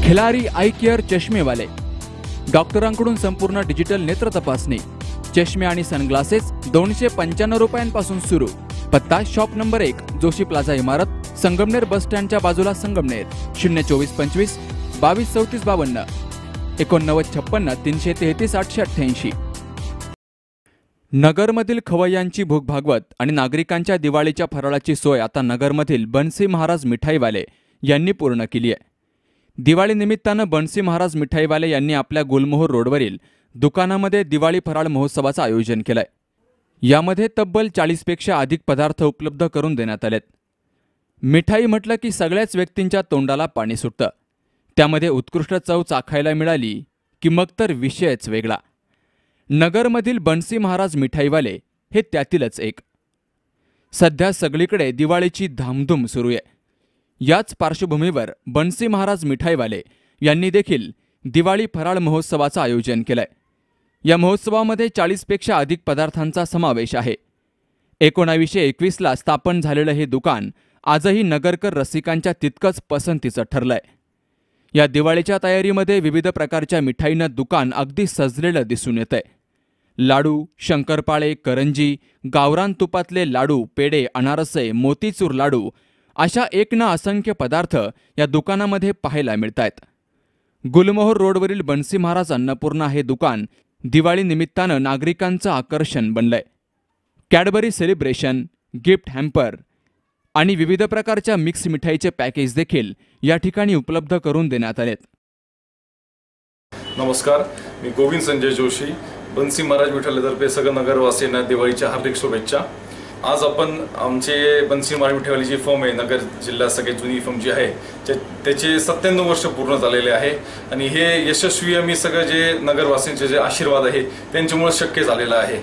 खिलारी आई care चष्मेवाले, डॉक्टरांकडून संपूर्ण digital नेत्र तपासणी, चष्मे आणि सनग्लासेस 295 रुपयांपासून सुरू। पत्ता शॉप नंबर 1, जोशी प्लाझा इमारत, संगमनेर बस स्टँडच्या बाजूला, संगमनेर। 02425 223452 8956 333 888। नगरमधील खवय्यांची भूक भागवत आणि नागरिकांच्या दिवाळीच्या फराळाची सोय आता नगरमधील बन्सी महाराज मिठाईवाले यांनी पूर्ण केली आहे। दिवाळी निमित्तानं बन्सी महाराज मिठाईवाले यांनी आपल्या गुलमोहर रोडवरील दुकानामध्ये दिवाळी फराळ महोत्सवाचं आयोजन केलंय। यामध्ये तब्बल 40 पेक्षा अधिक पदार्थ उपलब्ध करून देण्यात आलेत। मिठाई म्हटलं की सगळ्याच व्यक्तींच्या तोंडाला पाणी सुटतं। त्यामध्ये उत्कृष्ट चव चाखायला मिळाली की मग तर विषयच वेगळा। नगरमधील बन्सी महाराज मिठाईवाले हे त्यातीलच एक। सध्या सगळीकडे दिवाळीची धामधूम सुरू आहे। याच पार्श्वभूमीवर बन्सी महाराज मिठाईवाले यांनी देखील दिवाळी फराळ महोत्सवाचं आयोजन केलंय। या महोत्सवामध्ये 40 पेक्षा अधिक पदार्थांचा समावेश आहे। 1921 ला स्थापन झालेलं हे दुकान आजही नगरकर रसिकांच्या तितकंच पसंतीचं ठरलंय। या दिवाळीच्या तयारीमध्ये विविध प्रकारच्या मिठाईनं दुकान अगदी सजलेलं दिसून येतंय। लाडू, शंकरपाळे, करंजी, गावरान तुपातले लाडू, पेढे, अनारसे, मोतीचूर लाडू अशा एक ना असंख्य पदार्थ या दुकानामध्ये पाहायला मिळतायत। गुलमोहर रोडवरील बन्सी महाराज अन्नपूर्णा हे दुकान दिवाळी निमित्तानं नागरिकांचं आकर्षण बनलंय। कॅडबरी सेलिब्रेशन, गिफ्ट हॅम्पर आणि विविध प्रकारच्या मिक्स मिठाईचे पॅकेज देखील या ठिकाणी उपलब्ध करून देण्यात आलेत। नमस्कार, मी गोविंद संजय जोशी, बन्सी महाराज मिठाईतर्फे सगळ्या नगरवासियांना दिवाळीच्या हार्दिक शुभेच्छा। आज आपण आमचे बन्सी महाराज मिठाईवाली जी फर्म आहे, नगर जिल्ह्यात सगळ्यात जुनी फर्म जी आहे, त्याचे 97 वर्ष पूर्ण झालेले आहे आणि हे यशस्वी आम्ही सगळे जे नगरवासियांचे जे आशीर्वाद आहे त्यांच्यामुळे शक्य झालेलं आहे।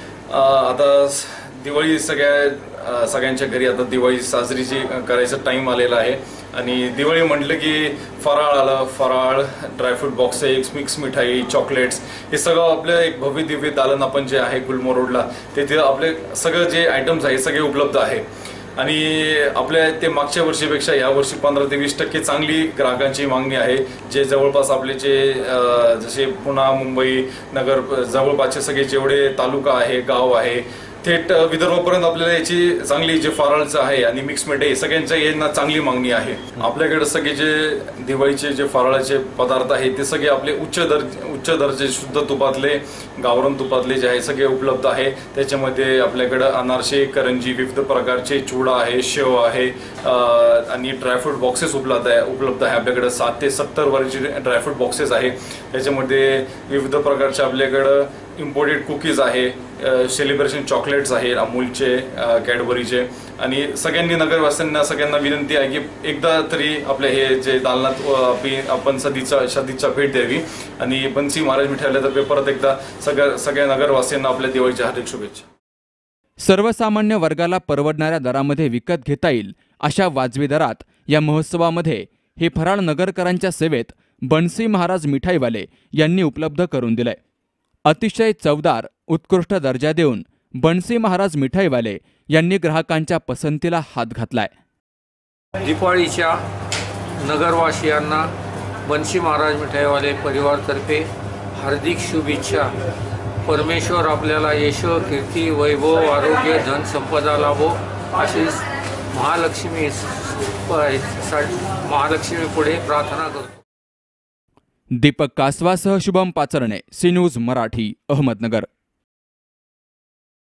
आता दिवाळी सगळ्यांच्या घरी आता दिवाळी साजरीची करायचा टाइम आलेला आहे आणि दिवाळी म्हटलं की फराळ आलं, फराळ, ड्रायफ्रूट बॉक्सेस, मिक्स मिठाई, चॉकलेट्स हे सगळं आपलं एक भव्य दिव्य दालन आपण जे आहे गुलमोहर रोडला तिथे आपले सगळं जे आयटम्स आहे सगळे उपलब्ध आहे आणि आपल्या ते मागच्या वर्षीपेक्षा या वर्षी 15 ते 20% चांगली ग्राहकांची मागणी आहे। जे जवळपास आपले जे जसे पुणे, मुंबई, नगर जवळपासचे सगळे जेवढे तालुका आहे, गाव आहे, थेट विदर्भापर्यंत आपल्याला याची चांगली जे फराळचं आहे आणि मिक्स मिठाई सगळ्यांच्या यांना चांगली मागणी आहे। आपल्याकडे सगळे जे दिवाळीचे जे फराळाचे पदार्थ आहेत ते सगळे आपले उच्च दर्जे शुद्ध तुपातले, गावरान तुपातले जे आहे सगळे उपलब्ध आहे। त्याच्यामध्ये आपल्याकडे अनारसे, करंजी, विविध प्रकारचे चिवडा आहे, शेव आहे आणि ड्रायफ्रूट बॉक्सेस उपलब्ध आहे। आपल्याकडे 7 ते 70 वरचे ड्रायफ्रूट बॉक्सेस आहे। त्याच्यामध्ये विविध प्रकारचे आपल्याकडे इम्पोर्टेड कुकीज आहे, सेलिब्रेशन चॉकलेट्स आहेत अमूलचे, कॅडबरीचे आणि नगरवासियांना सगळ्यांना विनंती आहे की एकदा तरी आपले हे जे दालनात आपण सदिच्छा भेट द्यावी आणि बन्सी महाराज मिठाईतर्फे परत एकदा सगळ्या नगरवासियांना आपल्या दिवाळीच्या हार्दिक शुभेच्छा। सर्वसामान्य वर्गाला परवडणाऱ्या दरामध्ये विकत घेता येईल अशा वाजवी दरात या महोत्सवामध्ये हे फराळ नगरकरांच्या सेवेत बन्सी महाराज मिठाईवाले यांनी उपलब्ध करून दिलंय। अतिशय चवदार, उत्कृष्ट दर्जा देऊन बन्सी महाराज मिठाईवाले यांनी ग्राहकांच्या पसंतीला हात घातलाय। दिवाळीच्या नगरवासियांना बन्सी महाराज मिठाईवाले परिवारातर्फे हार्दिक शुभेच्छा। परमेश्वर आपल्याला यश, कीर्ती, वैभव, आरोग्य, धन संपदा लाभो अशी महालक्ष्मी पुढे प्रार्थना करतो। दीपक कासवासह शुभम पाचरणे, सी न्यूज मराठी, अहमदनगर।